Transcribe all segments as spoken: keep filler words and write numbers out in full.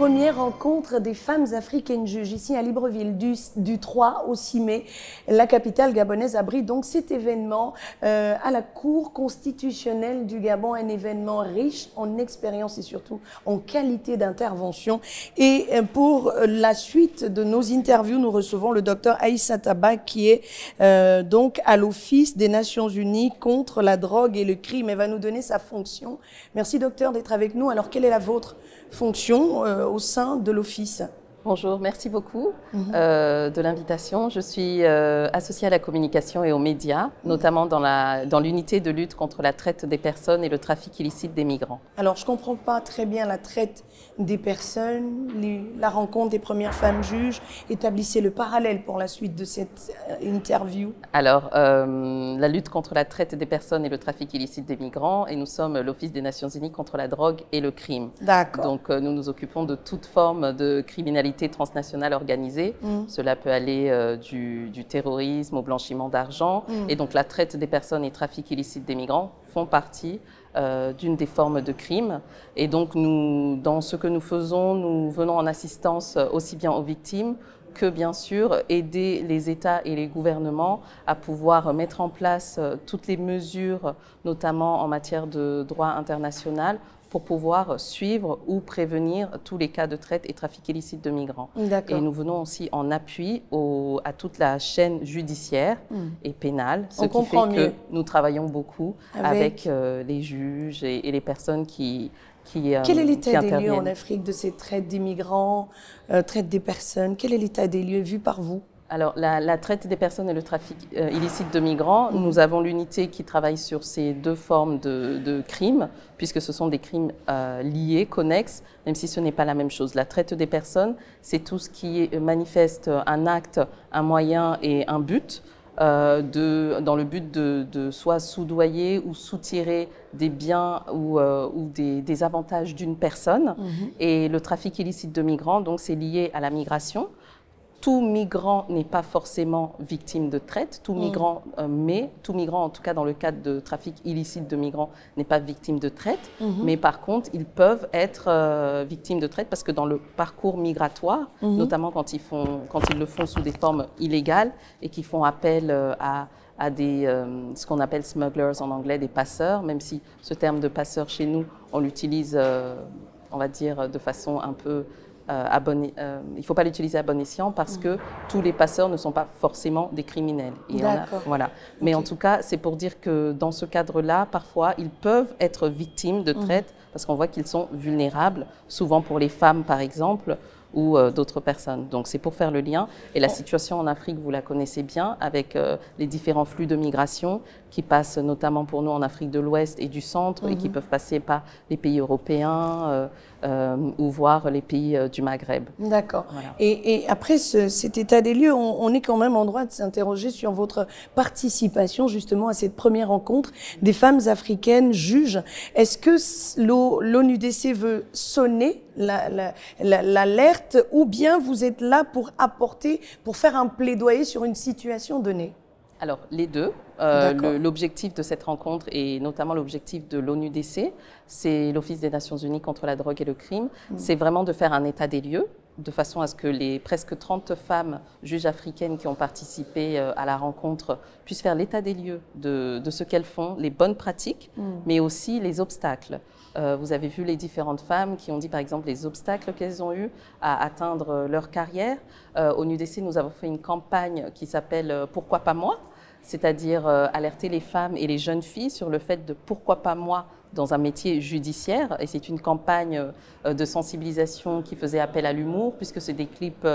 première rencontre des femmes africaines juges ici à Libreville du, du trois au six mai. La capitale gabonaise abrite donc cet événement euh, à la Cour constitutionnelle du Gabon, un événement riche en expérience et surtout en qualité d'intervention. Et pour la suite de nos interviews, nous recevons le docteur Aïssa Taba qui est euh, donc à l'Office des Nations Unies contre la drogue et le crime et va nous donner sa fonction. Merci docteur d'être avec nous. Alors quelle est la vôtre fonction euh, au sein de l'Office? Bonjour, merci beaucoup mmh. euh, de l'invitation. Je suis euh, associée à la communication et aux médias, mmh. notamment dans la, dans l'unité de lutte contre la traite des personnes et le trafic illicite des migrants. Alors, je ne comprends pas très bien la traite des personnes, les, la rencontre des premières femmes juges. Établissez le parallèle pour la suite de cette euh, interview. Alors, euh, la lutte contre la traite des personnes et le trafic illicite des migrants, et nous sommes l'Office des Nations Unies contre la drogue et le crime. D'accord. Donc, euh, nous nous occupons de toute forme de criminalité transnationale organisée. Mmh. Cela peut aller euh, du, du terrorisme au blanchiment d'argent. Mmh. Et donc la traite des personnes et trafic illicite des migrants font partie euh, d'une des formes de crime. Et donc nous, dans ce que nous faisons, nous venons en assistance aussi bien aux victimes que bien sûr aider les États et les gouvernements à pouvoir mettre en place toutes les mesures, notamment en matière de droit international, pour pouvoir suivre ou prévenir tous les cas de traite et trafic illicite de migrants. Et nous venons aussi en appui au, à toute la chaîne judiciaire mmh. et pénale, ce On qui fait mieux. que nous travaillons beaucoup avec, avec euh, les juges et, et les personnes qui, qui, euh, Quel est l'état des lieux en Afrique de ces traites des migrants, euh, traite des personnes? Quel est l'état des lieux vu par vous? Alors, la, la traite des personnes et le trafic euh, illicite de migrants, mmh. nous avons l'unité qui travaille sur ces deux formes de, de crimes, puisque ce sont des crimes euh, liés, connexes, même si ce n'est pas la même chose. La traite des personnes, c'est tout ce qui manifeste un acte, un moyen et un but, euh, de, dans le but de, de soit soudoyer ou soutirer des biens ou, euh, ou des, des avantages d'une personne. Mmh. Et le trafic illicite de migrants, donc c'est lié à la migration. Tout migrant n'est pas forcément victime de traite, tout migrant, mmh. euh, mais tout migrant, en tout cas dans le cadre de trafic illicite de migrants, n'est pas victime de traite, mmh. mais par contre, ils peuvent être euh, victimes de traite parce que dans le parcours migratoire, mmh. notamment quand ils, font, quand ils le font sous des formes illégales et qu'ils font appel euh, à, à des, euh, ce qu'on appelle smugglers en anglais, des passeurs, même si ce terme de passeur chez nous, on l'utilise, euh, on va dire, de façon un peu... Euh, à bon, euh, il ne faut pas l'utiliser à bon escient parce mmh. que tous les passeurs ne sont pas forcément des criminels. D'accord. Voilà. Mais okay. en tout cas, c'est pour dire que dans ce cadre-là, parfois, ils peuvent être victimes de traite mmh. parce qu'on voit qu'ils sont vulnérables, souvent pour les femmes par exemple, ou euh, d'autres personnes. Donc c'est pour faire le lien. Et la situation en Afrique, vous la connaissez bien, avec euh, les différents flux de migration qui passent notamment pour nous en Afrique de l'Ouest et du Centre, mmh. et qui peuvent passer par les pays européens euh, euh, ou voire les pays euh, du Maghreb. D'accord. Voilà. Et, et après ce, cet état des lieux, on, on est quand même en droit de s'interroger sur votre participation justement à cette première rencontre des femmes africaines juges. Est-ce que l'O N U D C veut sonner l'alerte la, la, la, ou bien vous êtes là pour apporter, pour faire un plaidoyer sur une situation donnée? Alors, les deux. Euh, L'objectif de cette rencontre, et notamment l'objectif de l'O N U D C, c'est l'Office des Nations Unies contre la drogue et le crime, mmh. c'est vraiment de faire un état des lieux, de façon à ce que les presque trente femmes juges africaines qui ont participé euh, à la rencontre puissent faire l'état des lieux de, de ce qu'elles font, les bonnes pratiques, mmh. mais aussi les obstacles. Euh, vous avez vu les différentes femmes qui ont dit par exemple les obstacles qu'elles ont eus à atteindre leur carrière. Euh, au O N U D C, nous avons fait une campagne qui s'appelle euh, « Pourquoi pas moi ?», c'est-à-dire euh, alerter les femmes et les jeunes filles sur le fait de « Pourquoi pas moi ?» dans un métier judiciaire. Et c'est une campagne euh, de sensibilisation qui faisait appel à l'humour, puisque c'est des clips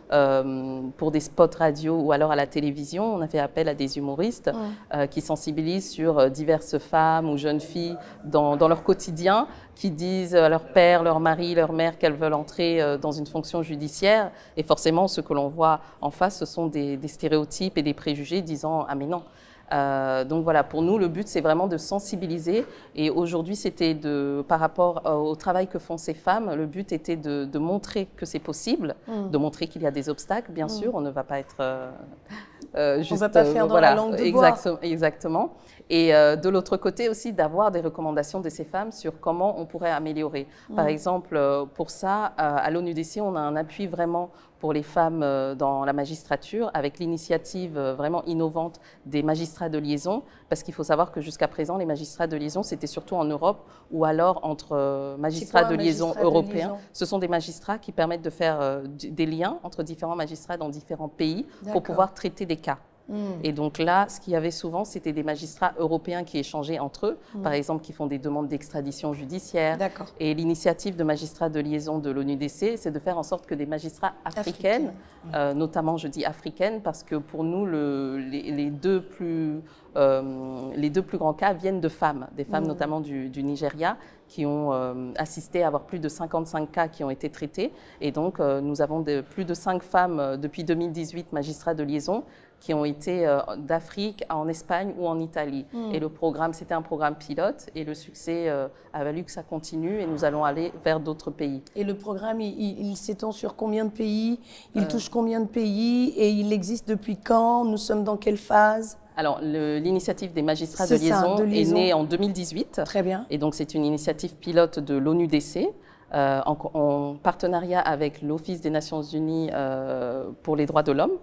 euh, pour des spots radio ou alors à la télévision. On a fait appel à des humoristes mmh. euh, qui sensibilisent sur euh, diverses femmes ou jeunes filles dans, dans leur quotidien, qui disent à leur père, leur mari, leur mère qu'elles veulent entrer euh, dans une fonction judiciaire. Et forcément, ce que l'on voit en face, ce sont des, des stéréotypes et des préjugés disant « Ah mais non ». Euh, donc voilà, pour nous, le but, c'est vraiment de sensibiliser. Et aujourd'hui, c'était de, par rapport au travail que font ces femmes, le but était de, de montrer que c'est possible, mmh. de montrer qu'il y a des obstacles, bien mmh. sûr. On ne va pas être euh, euh, juste, on ne va pas faire dans voilà, la langue de exactement, bois. Exactement. Et euh, de l'autre côté aussi, d'avoir des recommandations de ces femmes sur comment on pourrait améliorer. Par mmh. exemple, pour ça, à l'O N U D C, on a un appui vraiment pour les femmes dans la magistrature, avec l'initiative vraiment innovante des magistrats de liaison, parce qu'il faut savoir que jusqu'à présent, les magistrats de liaison, c'était surtout en Europe, ou alors entre magistrats de liaison magistrat européens. De liaison. Ce sont des magistrats qui permettent de faire des liens entre différents magistrats dans différents pays pour pouvoir traiter des cas. Mmh. Et donc là, ce qu'il y avait souvent, c'était des magistrats européens qui échangeaient entre eux, mmh. par exemple, qui font des demandes d'extradition judiciaire. Et l'initiative de magistrats de liaison de l'O N U D C, c'est de faire en sorte que des magistrats africaines, Africaine. euh, notamment je dis africaines, parce que pour nous, le, les, les, deux plus, euh, les deux plus grands cas viennent de femmes, des femmes mmh. notamment du, du Nigeria, qui ont euh, assisté à avoir plus de cinquante-cinq cas qui ont été traités. Et donc, euh, nous avons de, plus de cinq femmes euh, depuis deux mille dix-huit, magistrats de liaison, qui ont été euh, d'Afrique en Espagne ou en Italie. Mmh. Et le programme, c'était un programme pilote et le succès euh, a valu que ça continue et nous allons aller vers d'autres pays. Et le programme, il, il, il s'étend sur combien de pays? Il euh... touche combien de pays? Et il existe depuis quand? Nous sommes dans quelle phase? Alors, l'initiative des magistrats de liaison, ça, de liaison est née en deux mille dix-huit. Très bien. Et donc, c'est une initiative pilote de l'O N U D C, euh, en, en partenariat avec l'Office des Nations Unies euh, pour les droits de l'homme,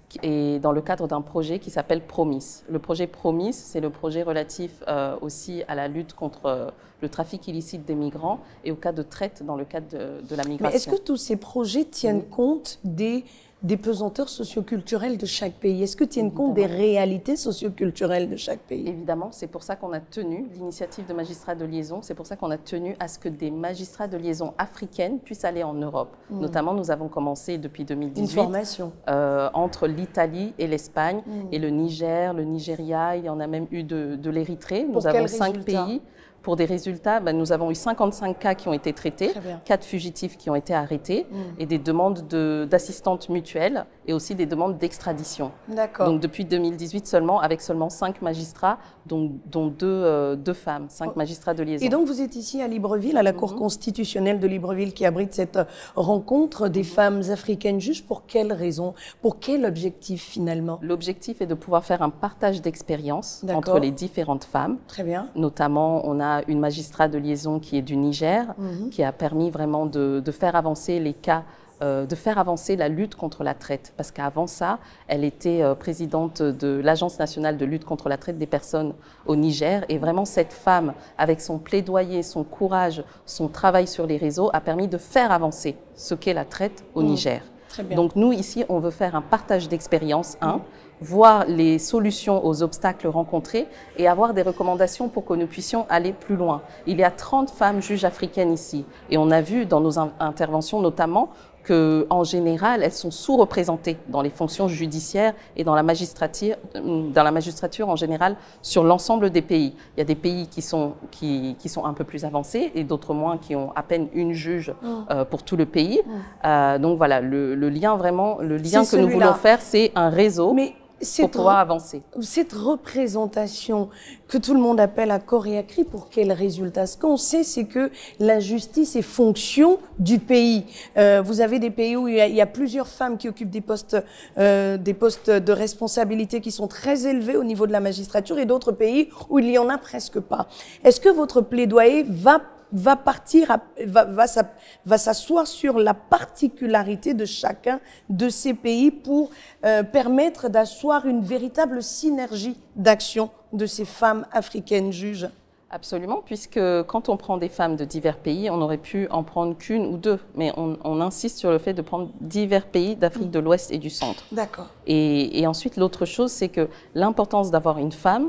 et dans le cadre d'un projet qui s'appelle Promis. Le projet Promis, c'est le projet relatif euh, aussi à la lutte contre euh, le trafic illicite des migrants et au cas de traite dans le cadre de, de la migration. Mais est-ce que tous ces projets tiennent mmh. compte des, des pesanteurs socioculturelles de chaque pays? Est-ce que tiennent Évidemment. compte des réalités socioculturelles de chaque pays? Évidemment, c'est pour ça qu'on a tenu l'initiative de magistrats de liaison, c'est pour ça qu'on a tenu à ce que des magistrats de liaison africaines puissent aller en Europe. Mmh. Notamment, nous avons commencé depuis deux mille dix-huit Une formation. Euh, entre l'Italie et l'Espagne mmh. et le Niger, le Nigeria, il y en a même eu de, de l'Érythrée. Nous avons cinq pays. Pour des résultats, ben, nous avons eu cinquante-cinq cas qui ont été traités, quatre fugitifs qui ont été arrêtés mmh. et des demandes d'assistantes de, mutuelles et aussi des demandes d'extradition. D'accord. Donc depuis deux mille dix-huit seulement, avec seulement cinq magistrats, dont, dont deux, euh, deux femmes, cinq oh. magistrats de liaison. Et donc vous êtes ici à Libreville, à la Cour mmh. constitutionnelle de Libreville qui abrite cette rencontre des mmh. femmes africaines juges. Pour quelles raisons? Pour quel objectif finalement? L'objectif est de pouvoir faire un partage d'expérience entre les différentes femmes. Très bien. Notamment, on a une magistrate de liaison qui est du Niger, mmh. qui a permis vraiment de, de faire avancer les cas, euh, de faire avancer la lutte contre la traite. Parce qu'avant ça, elle était euh, présidente de l'Agence nationale de lutte contre la traite des personnes au Niger. Et vraiment, cette femme, avec son plaidoyer, son courage, son travail sur les réseaux, a permis de faire avancer ce qu'est la traite au mmh. Niger. Très bien. Donc nous, ici, on veut faire un partage d'expérience, un, mmh. voir les solutions aux obstacles rencontrés et avoir des recommandations pour que nous puissions aller plus loin. Il y a trente femmes juges africaines ici et on a vu dans nos interventions notamment qu'en général, elles sont sous-représentées dans les fonctions judiciaires et dans la magistrature, dans la magistrature en général sur l'ensemble des pays. Il y a des pays qui sont, qui, qui sont un peu plus avancés et d'autres moins qui ont à peine une juge mmh. euh, pour tout le pays. Mmh. Euh, donc voilà, le, le lien vraiment, le lien que nous voulons faire, c'est un réseau. Mais pour pouvoir avancer. Cette représentation que tout le monde appelle à corps et à cri, pour quel résultat? Ce qu'on sait, c'est que la justice est fonction du pays. Euh, vous avez des pays où il y a, il y a plusieurs femmes qui occupent des postes, euh, des postes de responsabilité qui sont très élevés au niveau de la magistrature et d'autres pays où il n'y en a presque pas. Est-ce que votre plaidoyer va va partir, à, va, va, va s'asseoir sur la particularité de chacun de ces pays pour euh, permettre d'asseoir une véritable synergie d'action de ces femmes africaines juges? Absolument, puisque quand on prend des femmes de divers pays, on aurait pu en prendre qu'une ou deux, mais on, on insiste sur le fait de prendre divers pays d'Afrique de l'Ouest et du Centre. D'accord. Et, et ensuite, l'autre chose, c'est que l'importance d'avoir une femme,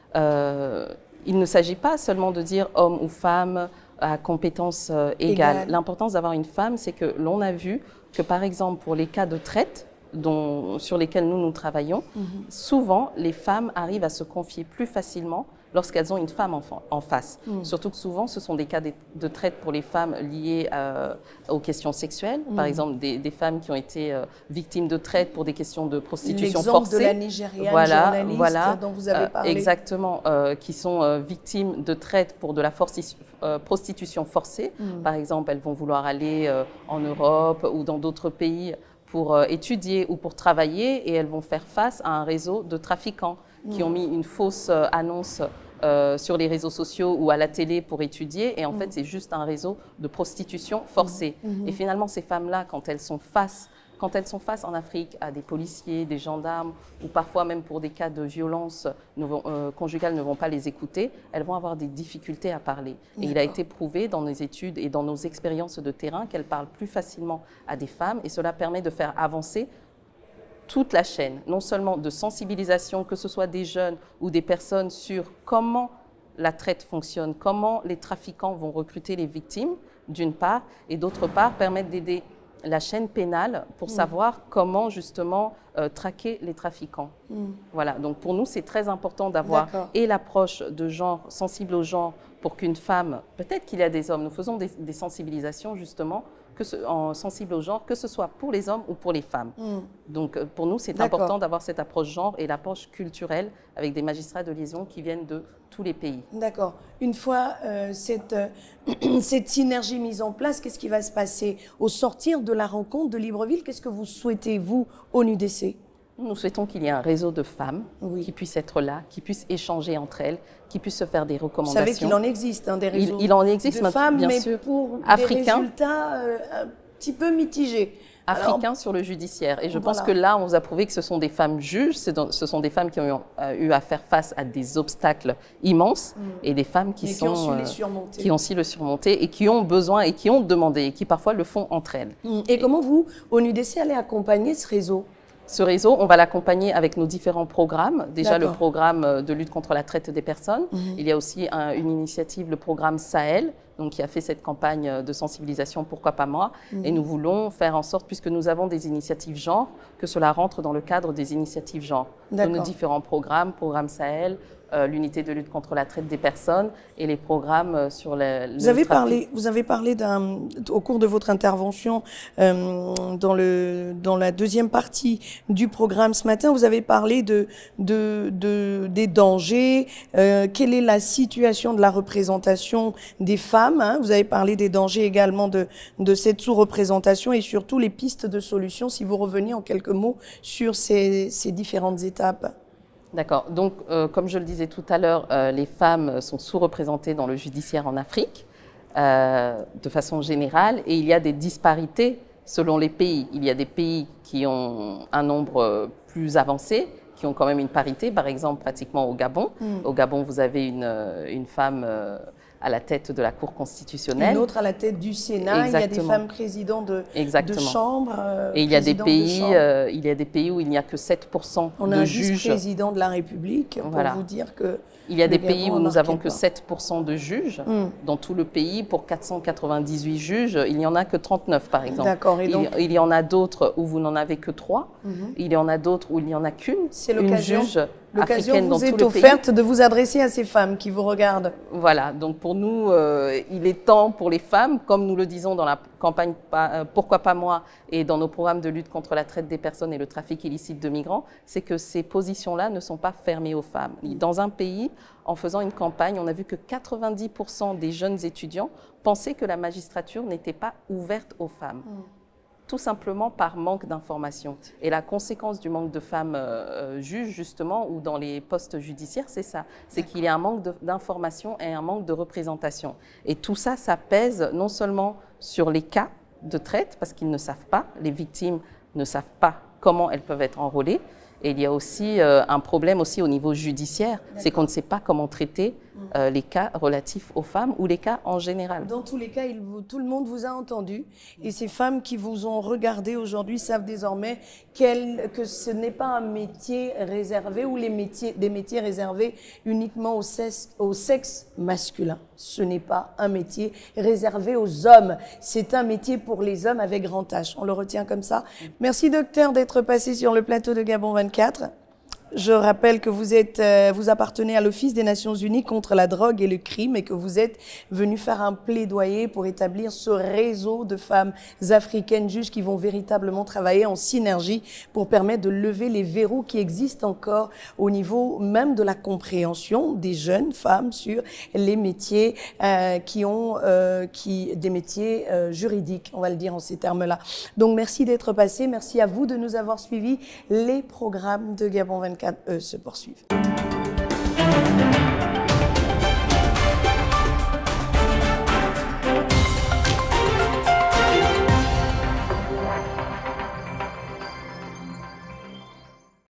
euh, il ne s'agit pas seulement de dire homme ou femme, à compétences euh, égales. Égal. L'importance d'avoir une femme, c'est que l'on a vu que, par exemple, pour les cas de traite dont, sur lesquels nous, nous travaillons, mm-hmm. souvent, les femmes arrivent à se confier plus facilement lorsqu'elles ont une femme en, en face. Mm. Surtout que souvent, ce sont des cas de, de traite pour les femmes liés euh, aux questions sexuelles. Mm. Par exemple, des, des femmes qui ont été euh, victimes de traite pour des questions de prostitution forcée. L'exemple de la Nigériane voilà, journaliste voilà, dont vous avez parlé. Euh, exactement, euh, qui sont euh, victimes de traite pour de la euh, prostitution forcée. Mm. Par exemple, elles vont vouloir aller euh, en Europe ou dans d'autres pays pour euh, étudier ou pour travailler, et elles vont faire face à un réseau de trafiquants mmh. qui ont mis une fausse euh, annonce euh, sur les réseaux sociaux ou à la télé pour étudier, et en mmh. fait c'est juste un réseau de prostitution forcée. Mmh. Et finalement ces femmes-là, quand elles sont face Quand elles sont face en Afrique à des policiers, des gendarmes, ou parfois même pour des cas de violence ne vont, euh, conjugale ne vont pas les écouter, elles vont avoir des difficultés à parler. Et il a été prouvé dans nos études et dans nos expériences de terrain qu'elles parlent plus facilement à des femmes, et cela permet de faire avancer toute la chaîne, non seulement de sensibilisation, que ce soit des jeunes ou des personnes, sur comment la traite fonctionne, comment les trafiquants vont recruter les victimes, d'une part, et d'autre part, permettre d'aider la chaîne pénale pour mmh. savoir comment justement euh, traquer les trafiquants. Mmh. Voilà, donc pour nous c'est très important d'avoir et l'approche de genre, sensible au genre, pour qu'une femme, peut-être qu'il y a des hommes, nous faisons des, des sensibilisations justement que ce, en sensible au genre, que ce soit pour les hommes ou pour les femmes. Mmh. Donc pour nous c'est important d'avoir cette approche genre et l'approche culturelle avec des magistrats de liaison qui viennent de tous les pays. D'accord. Une fois euh, cette, euh, cette synergie mise en place, qu'est-ce qui va se passer au sortir de la rencontre de Libreville? Qu'est-ce que vous souhaitez, vous, au N U D C? Nous souhaitons qu'il y ait un réseau de femmes oui. qui puissent être là, qui puissent échanger entre elles, qui puissent se faire des recommandations. Vous savez qu'il en existe, hein, des réseaux il, il en existe, de femmes, bien mais sûr. pour Africains. des résultats euh, un petit peu mitigés. Africains Alors, sur le judiciaire. Et je voilà. pense que là, on vous a prouvé que ce sont des femmes juges, ce sont des femmes qui ont euh, eu à faire face à des obstacles immenses, mmh. et des femmes qui, sont, qui, ont su les surmonter. Euh, qui ont su le surmonter et qui ont besoin et qui ont demandé et qui parfois le font entre elles. Mmh. Et, et comment vous, au N U D C, allez accompagner ce réseau? Ce réseau, on va l'accompagner avec nos différents programmes. Déjà le programme de lutte contre la traite des personnes. Mmh. Il y a aussi un, une initiative, le programme Sahel, donc qui a fait cette campagne de sensibilisation Pourquoi pas moi. Mmh. Et nous voulons faire en sorte, puisque nous avons des initiatives genre, que cela rentre dans le cadre des initiatives genre. De nos différents programmes, programme Sahel, euh, l'unité de lutte contre la traite des personnes et les programmes sur le, le vous avez parlé, Vous avez parlé d'un, au cours de votre intervention euh, dans, le, dans la deuxième partie du programme ce matin, vous avez parlé de, de, de, des dangers, euh, quelle est la situation de la représentation des femmes, hein. Vous avez parlé des dangers également de, de cette sous-représentation et surtout les pistes de solutions, si vous reveniez en quelques mots sur ces, ces différentes étapes. D'accord. Donc, euh, comme je le disais tout à l'heure, euh, les femmes sont sous-représentées dans le judiciaire en Afrique, euh, de façon générale, et il y a des disparités selon les pays. Il y a des pays qui ont un nombre plus avancé, qui ont quand même une parité, par exemple pratiquement au Gabon. Mm. Au Gabon, vous avez une, une femme euh, à la tête de la Cour constitutionnelle. Une autre à la tête du Sénat. Exactement. Il y a des femmes présidents de, de chambre. Euh, Et il y, a des pays, de euh, il y a des pays où il n'y a que sept pour cent On de a un juges. vice-président de la République, pour voilà. vous dire que... Il y a des pays où nous n'avons que sept pour cent de juges. Mm. Dans tout le pays, pour quatre cent quatre-vingt-dix-huit juges, il n'y en a que trente-neuf, par exemple. D'accord. Et donc... il, il y en a d'autres où vous n'en avez que trois. Mm-hmm. Il y en a d'autres où il n'y en a qu'une. C'est l'occasion. Juge L'occasion vous est offerte de vous adresser à ces femmes qui vous regardent. Voilà, donc pour nous, euh, il est temps pour les femmes, comme nous le disons dans la campagne euh, Pourquoi pas moi et dans nos programmes de lutte contre la traite des personnes et le trafic illicite de migrants, c'est que ces positions-là ne sont pas fermées aux femmes. Dans un pays, en faisant une campagne, on a vu que quatre-vingt-dix pour cent des jeunes étudiants pensaient que la magistrature n'était pas ouverte aux femmes. Mm. Tout simplement par manque d'information. Et la conséquence du manque de femmes euh, juges, justement, ou dans les postes judiciaires, c'est ça. C'est qu'il y a un manque d'information et un manque de représentation. Et tout ça, ça pèse non seulement sur les cas de traite, parce qu'ils ne savent pas, les victimes ne savent pas comment elles peuvent être enrôlées. Et il y a aussi euh, un problème aussi au niveau judiciaire, c'est qu'on ne sait pas comment traiter euh, les cas relatifs aux femmes ou les cas en général. Dans tous les cas, il vous, tout le monde vous a entendu. Et ces femmes qui vous ont regardé aujourd'hui savent désormais qu'elle, que ce n'est pas un métier réservé ou les métiers, des métiers réservés uniquement au sexe, au sexe masculin. Ce n'est pas un métier réservé aux hommes. C'est un métier pour les hommes avec grand H. On le retient comme ça. Merci docteur d'être passé sur le plateau de Gabon vingt-quatre. Je rappelle que vous êtes, euh, vous appartenez à l'Office des Nations Unies contre la drogue et le crime et que vous êtes venu faire un plaidoyer pour établir ce réseau de femmes africaines juges qui vont véritablement travailler en synergie pour permettre de lever les verrous qui existent encore au niveau même de la compréhension des jeunes femmes sur les métiers euh, qui ont, euh, qui, des métiers euh, juridiques, on va le dire en ces termes-là. Donc merci d'être passé, merci à vous de nous avoir suivis. Les programmes de Gabon vingt-quatre E se poursuivent.